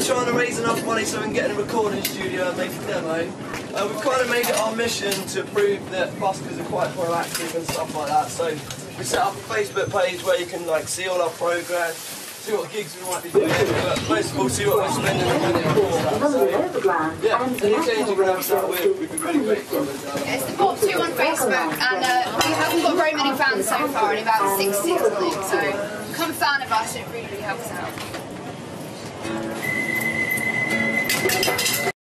just trying to raise enough money so we can get in a recording studio and make a demo. We've kind of made it our mission to prove that buskers are quite proactive and stuff like that. So we set up a Facebook page where you can like see all our progress, see what gigs we might be doing, but most of all see what we're spending the money on. So, yeah, any change you can have that with, we'd be really grateful. It's the Pop 2 on Facebook, and we haven't got very many fans so far, only about 60 or something, so become a fan of us, it really helps out.